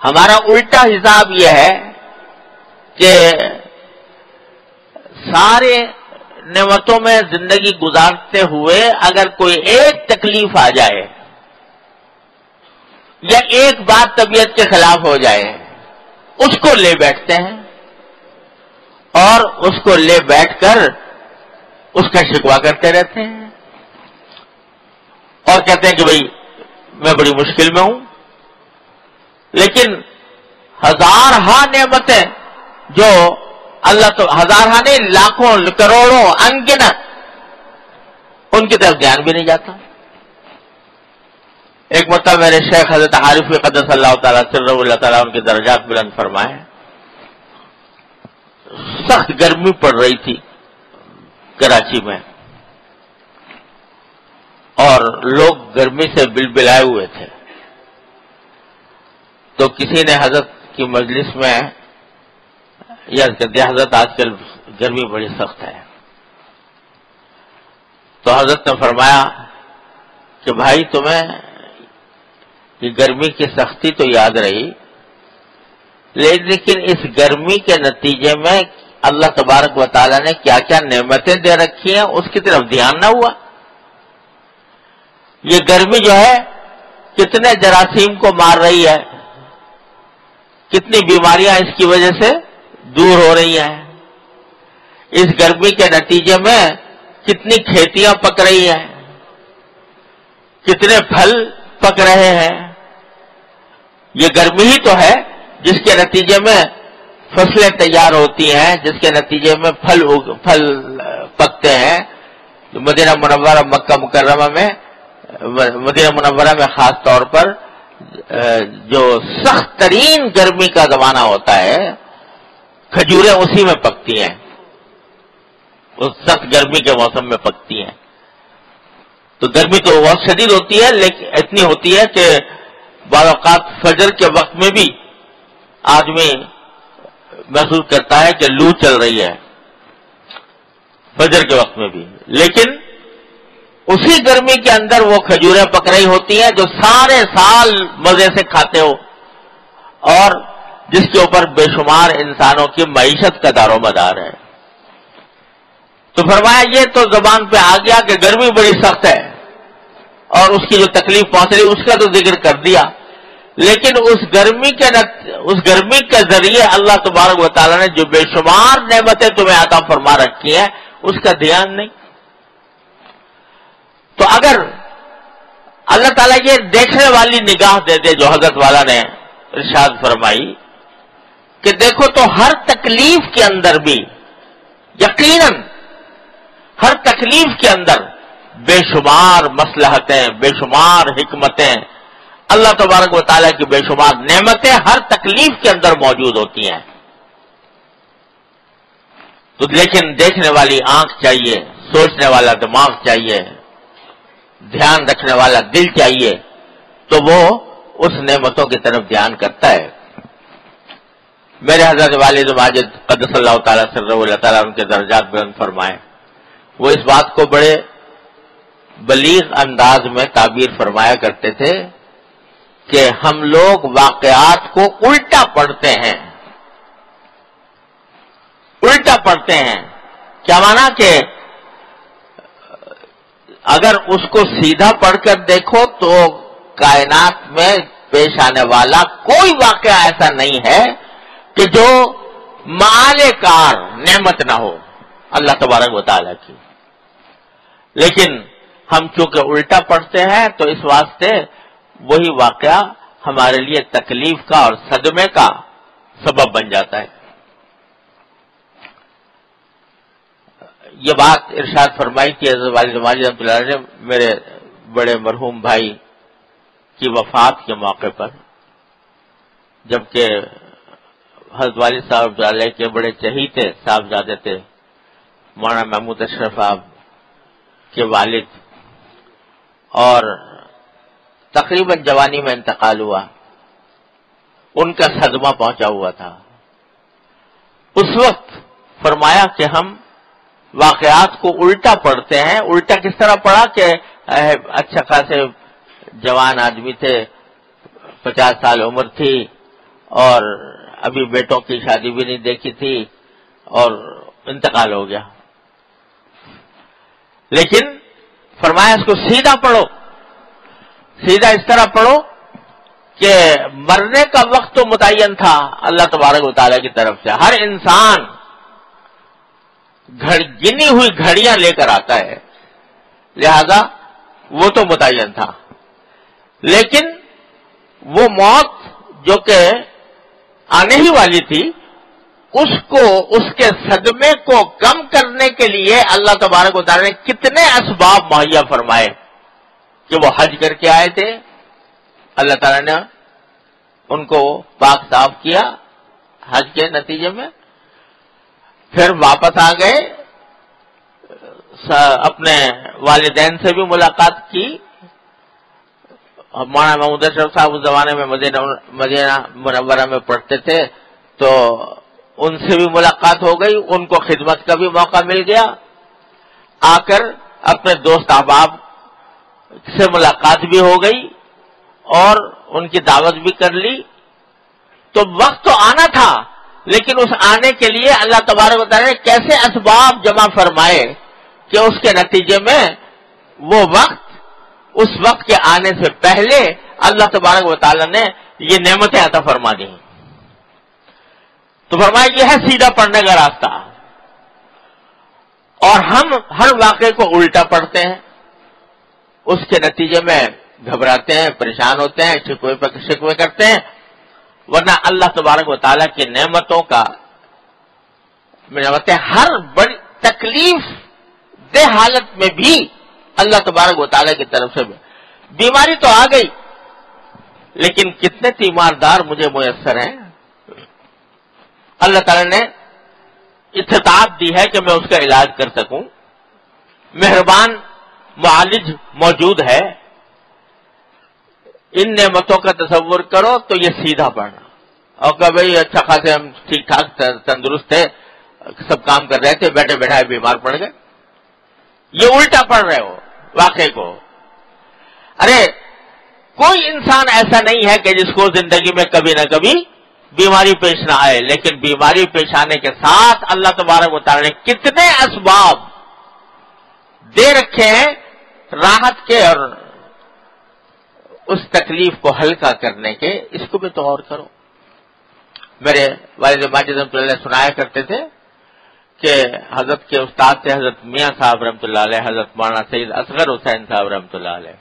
ہمارا الٹا حساب یہ ہے کہ سارے نعمتوں میں زندگی گزارتے ہوئے اگر کوئی ایک تکلیف آ جائے یا ایک بات طبیعت کے خلاف ہو جائے اس کو لے بیٹھتے ہیں اور اس کو لے بیٹھ کر اس کا شکوہ کرتے رہتے ہیں اور کہتے ہیں کہ بھئی میں بڑی مشکل میں ہوں. لیکن ہزارہا نعمتیں جو اللہ تو ہزارہا نہیں لاکھوں کروڑوں انگنت ان کی طرف دھیان بھی نہیں جاتا. ایک مرتبہ میرے شیخ حضرت عارف قدس اللہ تعالیٰ سرہ اللہ تعالیٰ ان کے درجات بلند فرمائے, سخت گرمی پڑ رہی تھی کراچی میں اور لوگ گرمی سے بلبلائے ہوئے تھے. تو کسی نے حضرت کی مجلس میں یاد کر دیا حضرت آج کل گرمی بڑی سخت ہے. تو حضرت نے فرمایا کہ بھائی تمہیں یہ گرمی کی سختی تو یاد رہی, لیکن اس گرمی کے نتیجے میں اللہ تبارک و تعالیٰ نے کیا کیا نعمتیں دے رکھی ہیں اس کی طرف دھیان نہ ہوا. یہ گرمی جو ہے کتنے جراثیم کو مار رہی ہے, کتنی بیماریاں اس کی وجہ سے دور ہو رہی ہیں. اس گرمی کے نتیجے میں کتنی کھیتیاں پک رہی ہیں, کتنے پھل پک رہے ہیں. یہ گرمی ہی تو ہے جس کے نتیجے میں فصلیں تیار ہوتی ہیں, جس کے نتیجے میں پھل پکتے ہیں. مدینہ منورہ مکہ مکرمہ میں, مدینہ منورہ میں خاص طور پر جو سخت ترین گرمی کا زمانہ ہوتا ہے کھجوریں اسی میں پکتی ہیں, اس سخت گرمی کے موسم میں پکتی ہیں. تو گرمی تو بہت شدید ہوتی ہے, لیکن اتنی ہوتی ہے کہ بعض اوقات فجر کے وقت میں بھی آدمی محسوس کرتا ہے کہ لو چل رہی ہے فجر کے وقت میں بھی. لیکن اسی گرمی کے اندر وہ کھجوریں پک رہی ہوتی ہیں جو سارے سال مزے سے کھاتے ہو اور جس کے اوپر بے شمار انسانوں کی معیشت کا دار و مدار ہے. تو فرمایا یہ تو زبان پہ آ گیا کہ گرمی بڑی سخت ہے اور اس کی جو تکلیف پہنچ رہی اس کا تو ذکر کر دیا, لیکن اس گرمی کے ذریعے اللہ تبارک و تعالیٰ نے جو بے شمار نعمتیں تمہیں عطا فرما رکھی ہیں اس کا دھیان نہیں. تو اگر اللہ تعالیٰ یہ دیکھنے والی نگاہ دے دے جو حضرت والا نے ارشاد فرمائی کہ دیکھو تو ہر تکلیف کے اندر بھی یقیناً ہر تکلیف کے اندر بے شمار مصلحتیں, بے شمار حکمتیں, اللہ تبارک و تعالیٰ کی بے شمار نعمتیں ہر تکلیف کے اندر موجود ہوتی ہیں. تو لیکن دیکھنے والی آنکھ چاہیے, سوچنے والا دماغ چاہیے, دھیان رکھنے والا دل چاہیے, تو وہ اس نعمتوں کی طرف دھیان کرتا ہے. میرے حضرت والد ماجد قدس اللہ تعالیٰ سرہ اللہ تعالیٰ ان کے درجات بلند فرمائے, وہ اس بات کو بڑے بلیغ انداز میں تعبیر فرمایا کرتے تھے کہ ہم لوگ واقعات کو الٹا پڑھتے ہیں. الٹا پڑھتے ہیں کیا مانا کہ اگر اس کو سیدھا پڑھ کر دیکھو تو کائنات میں پیش آنے والا کوئی واقعہ ایسا نہیں ہے کہ جو مآل کار نعمت نہ ہو اللہ تبارک و تعالیٰ کی. لیکن ہم چونکہ الٹا پڑھتے ہیں تو اس واسطے وہی واقعہ ہمارے لیے تکلیف کا اور صدمے کا سبب بن جاتا ہے. یہ بات ارشاد فرمائی کہ حضرت والد ماجد رحمۃ اللہ علیہ نے میرے بڑے مرحوم بھائی کی وفات کے موقع پر, جبکہ حضرت والد صاحب علیہ کے بڑے چہیتے صاحبزادے تھے مولانا محمود اشرف صاحب کے والد, اور تقریباً جوانی میں انتقال ہوا, ان کا صدمہ پہنچا ہوا تھا. اس وقت فرمایا کہ ہم واقعات کو الٹا پڑھتے ہیں. الٹا کس طرح پڑھا کہ اچھا خاصے جوان آدمی تھے, 50 سال عمر تھی, اور ابھی بیٹوں کی شادی بھی نہیں دیکھی تھی اور انتقال ہو گیا. لیکن فرمایا اس کو سیدھا پڑھو, سیدھا اس طرح پڑھو کہ مرنے کا وقت تو متعین تھا اللہ تبارک و تعالیٰ کی طرف سے. ہر انسان گنی ہوئی گھڑیاں لے کر آتا ہے, لہذا وہ تو متعین تھا. لیکن وہ موت جو کہ آنے ہی والی تھی, اس کو, اس کے صدمے کو کم کرنے کے لیے اللہ تبارک و تعالیٰ نے کتنے اسباب مہیا فرمائے کہ وہ حج کر کے آئے تھے, اللہ تعالیٰ نے ان کو پاک صاف کیا حج کے نتیجے میں, پھر واپس آ گئے, اپنے والدین سے بھی ملاقات کی. مولانا محمود اشرف صاحب اس زمانے میں مدینہ منورہ میں پڑھتے تھے, تو ان سے بھی ملاقات ہو گئی, ان کو خدمت کا بھی موقع مل گیا. آ کر اپنے دوست احباب سے ملاقات بھی ہو گئی اور ان کی دعوت بھی کر لی. تو وقت تو آنا تھا, لیکن اس آنے کے لیے اللہ تبارک و تعالیٰ نے کیسے اسباب جمع فرمائے کہ اس کے نتیجے میں وہ وقت, اس وقت کے آنے سے پہلے اللہ تبارک و تعالیٰ نے یہ نعمتیں عطا فرما دی. تو فرمایا یہ ہے سیدھا پڑھنے کا راستہ. اور ہم ہر واقعے کو الٹا پڑھتے ہیں, اس کے نتیجے میں گھبراتے ہیں, پریشان ہوتے ہیں, شکوے کرتے ہیں. ورنہ اللہ تبارک و تعالیٰ کی نعمتوں کا, نعمتیں ہر بڑی تکلیف دہ حالت میں بھی اللہ تبارک و تعالیٰ کی طرف سے. بیماری تو آ گئی, لیکن کتنے تیماردار مجھے میسر ہیں. اللہ تعالیٰ نے استطاعت دی ہے کہ میں اس کا علاج کر سکوں. مہربان معالج موجود ہے. ان نعمتوں کا تصور کرو تو یہ سیدھا پڑھنا, اور کہ بھائی اچھا خاصے ہم ٹھیک ٹھاک تندرست تھے, سب کام کر رہے تھے, بیٹھے بیٹھائے بیمار پڑ گئے. یہ الٹا پڑھ رہے ہو واقعے کو. ارے کوئی انسان ایسا نہیں ہے کہ جس کو زندگی میں کبھی نہ کبھی بیماری پیش نہ آئے, لیکن بیماری پیش آنے کے ساتھ اللہ تبارک و تعالیٰ نے کتنے اسباب دے رکھے ہیں راحت کے اور اس تکلیف کو ہلکا کرنے کے. اس کو بھی تو غور کرو. میرے والد ماجد رحمۃ اللہ علیہ سنایا کرتے تھے کہ حضرت کے استاد تھے حضرت میاں صاحب رحمۃ اللہ علیہ, حضرت مولانا سید اصغر حسین صاحب رحمۃ اللہ علیہ.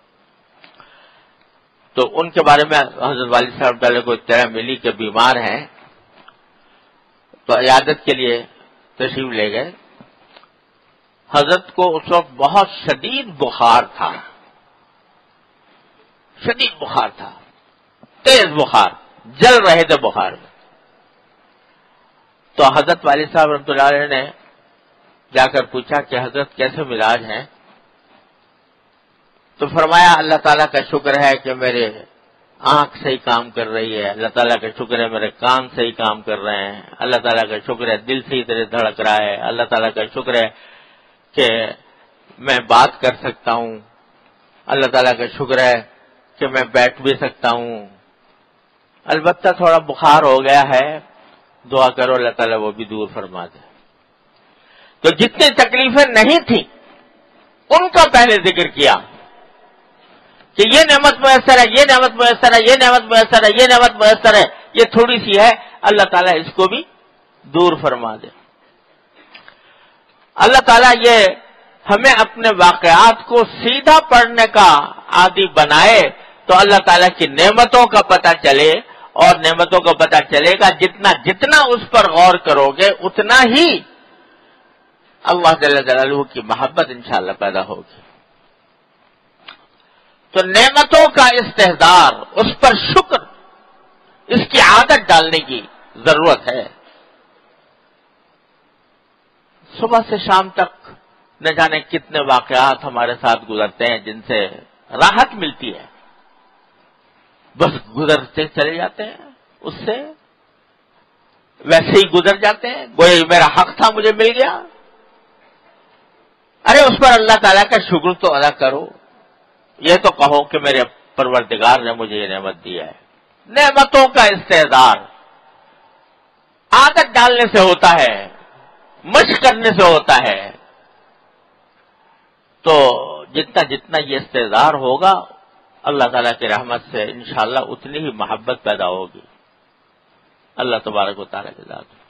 تو ان کے بارے میں حضرت والد صاحب رحمۃ اللہ کو اطلاع ملی کہ بیمار ہیں, تو عیادت کے لیے تشریف لے گئے. حضرت کو اس وقت بہت شدید بخار تھا, شدید بخار تھا, تیز بخار, جل رہے تھے بخار میں. تو حضرت والد صاحب رحمۃ اللہ علیہ نے جا کر پوچھا کہ حضرت کیسے مزاج ہیں؟ تو فرمایا اللہ تعالیٰ کا شکر ہے کہ میرے آنکھ صحیح کام کر رہی ہے, اللہ تعالیٰ کا شکر ہے میرے کان صحیح کام کر رہے ہیں, اللہ تعالیٰ کا شکر ہے دل صحیح طرح دھڑک رہا ہے, اللہ تعالیٰ کا شکر ہے کہ میں بات کر سکتا ہوں, اللہ تعالیٰ کا شکر ہے کہ میں بیٹھ بھی سکتا ہوں. البتہ تھوڑا بخار ہو گیا ہے, دعا کرو اللہ تعالیٰ وہ بھی دور فرما دے. تو جتنی تکلیفیں نہیں تھیں ان کا پہلے ذکر کیا کہ یہ نعمت میسر ہے, یہ نعمت میسر ہے, یہ نعمت میسر ہے, یہ نعمت میسر ہے, یہ تھوڑی سی ہے, اللہ تعالیٰ اس کو بھی دور فرما دے. اللہ تعالیٰ یہ ہمیں اپنے واقعات کو سیدھا پڑھنے کا عادی بنائے تو اللہ تعالیٰ کی نعمتوں کا پتہ چلے, اور نعمتوں کا پتہ چلے گا جتنا اس پر غور کرو گے اتنا ہی اللہ جل جلالہ کی محبت انشاءاللہ پیدا ہوگی. تو نعمتوں کا استحضار, اس پر شکر, اس کی عادت ڈالنے کی ضرورت ہے. صبح سے شام تک نہ جانے کتنے واقعات ہمارے ساتھ گزرتے ہیں جن سے راحت ملتی ہے, بس گزرتے چلے جاتے ہیں, اس سے ویسے ہی گزر جاتے ہیں, گویا میرا حق تھا مجھے مل گیا. ارے اس پر اللہ تعالیٰ کا شکر تو ادا کرو, یہ تو کہو کہ میرے پروردگار نے مجھے یہ نعمت دیا ہے. نعمتوں کا استحضار عادت ڈالنے سے ہوتا ہے، مشق کرنے سے ہوتا ہے. تو جتنا جتنا یہ استحضار ہوگا اللہ تعالیٰ کی رحمت سے انشاءاللہ اتنی ہی محبت پیدا ہوگی اللہ تبارک و تعالیٰ کے ذات.